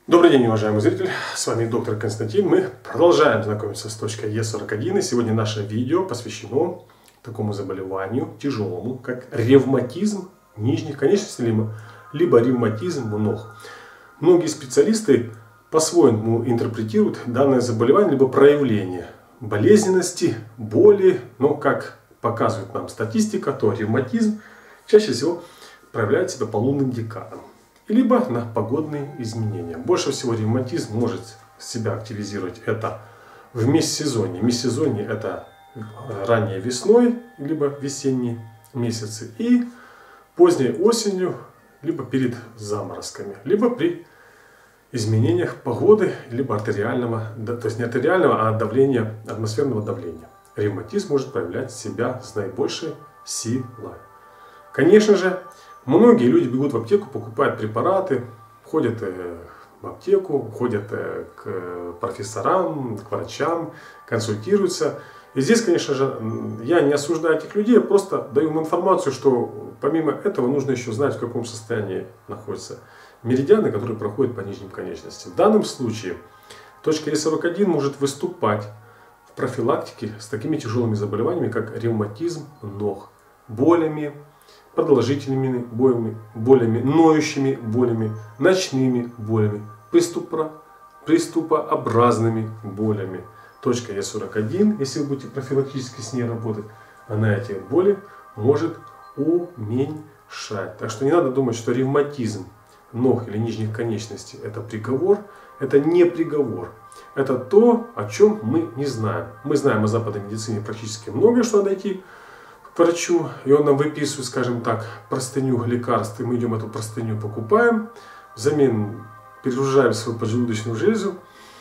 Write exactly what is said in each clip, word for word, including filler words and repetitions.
Добрый день, уважаемый зритель, с вами доктор Константин. Мы продолжаем знакомиться с точкой Е сорок один, и сегодня наше видео посвящено такому заболеванию тяжелому, как ревматизм нижних конечностей, либо, либо ревматизм ног. Многие специалисты по-своему интерпретируют данное заболевание, либо проявление болезненности, боли, но как показывает нам статистика, то ревматизм чаще всего проявляет себя по лунным декадам, либо на погодные изменения. Больше всего ревматизм может себя активизировать это в межсезонье. Межсезонье это ранней весной, либо весенние месяцы, и поздней осенью, либо перед заморозками, либо при изменениях погоды, либо артериального, то есть не артериального, а давления, атмосферного давления. Ревматизм может проявлять себя с наибольшей силой. Конечно же, многие люди бегут в аптеку, покупают препараты, ходят в аптеку, ходят к профессорам, к врачам, консультируются. И здесь, конечно же, я не осуждаю этих людей, я просто даю им информацию, что помимо этого нужно еще знать, в каком состоянии находятся меридианы, которые проходят по нижним конечностям. В данном случае точка Е сорок один может выступать в профилактике с такими тяжелыми заболеваниями, как ревматизм ног, болями, продолжительными болями, болями, ноющими болями, ночными болями, приступа, приступообразными болями. Точка Е сорок один, если вы будете профилактически с ней работать, она эти боли может уменьшать. Так что не надо думать, что ревматизм ног или нижних конечностей это приговор. Это не приговор. Это то, о чем мы не знаем. Мы знаем о западной медицине практически многое, что надо идти к врачу, и он нам выписывает, скажем так, простыню лекарств, и мы идем эту простыню покупаем, взамен перегружаем свою поджелудочную железу,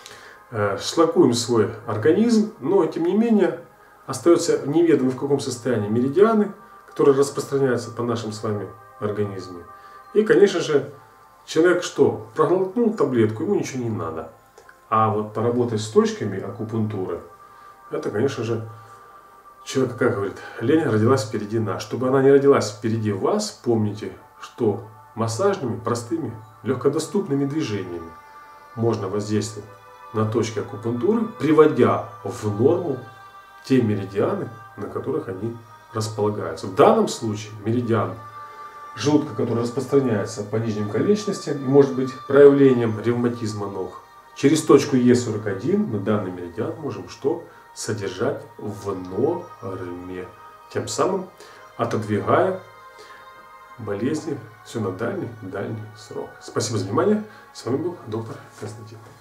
шлакуем свой организм, но тем не менее остается неведомо в каком состоянии меридианы, которые распространяются по нашим с вами организме. И, конечно же, человек что? Проглотнул таблетку, ему ничего не надо. А вот поработать с точками акупунктуры, это, конечно же, человек, как говорит, лень родилась впереди нас. Чтобы она не родилась впереди вас, помните, что массажными, простыми, легкодоступными движениями можно воздействовать на точки акупунктуры, приводя в норму те меридианы, на которых они располагаются. В данном случае меридиан желудка, который распространяется по нижним конечностям и может быть проявлением ревматизма ног, через точку Е сорок один мы данный меридиан можем что? Содержать в норме, тем самым отодвигая болезни все на дальний, дальний срок. Спасибо за внимание. С вами был доктор Константин.